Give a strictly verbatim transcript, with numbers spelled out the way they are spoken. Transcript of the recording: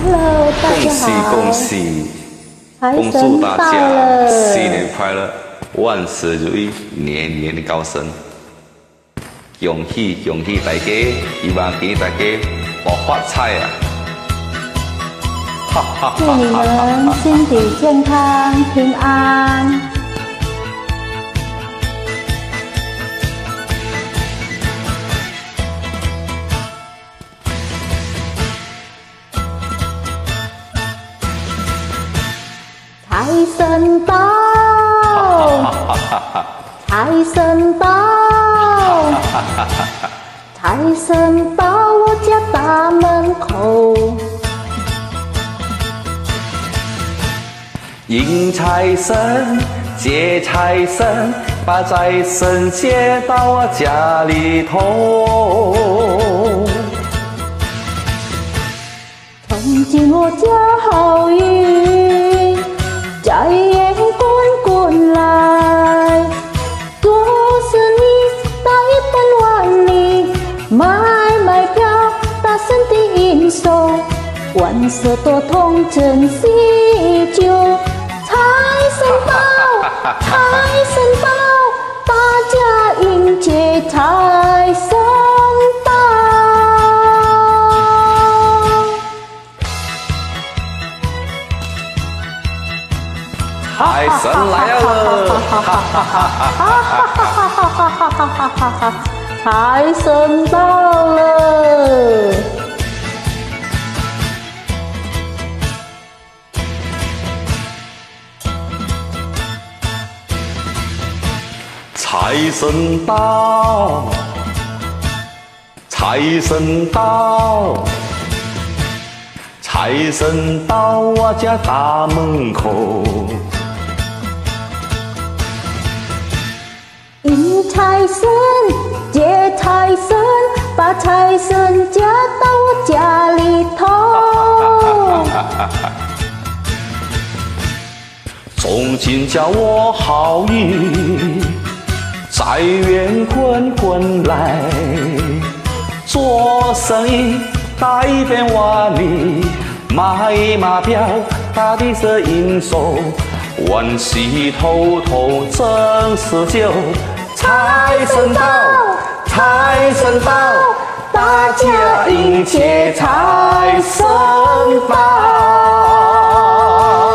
Hello， 大家好！ 恭喜财恭喜！恭神祝大到家了， 新年快乐，万事如意，年年高升。恭喜恭喜大家，希望给大家多发财啊！ 祝你们身体健康、平安。财神到，财神到，财神到我家大门口。 迎财神，接财神，把财神接到我家里头。 从今我家好运，财源滚滚来。若是你大奔万里，买买票，大声的应手，万事多通真喜酒。财神到，财神到，大家迎接财神到。 财神来了！ 财神到了！ 财神到，财神到，财神到我家大门口。 迎财神，接财神，把财神加到我家里头。 从今叫我好运，财源滚滚来。做生意大遍万里，买马票大地是应手，万喜头头真是酒。财神到，财神到，大家迎接财神到。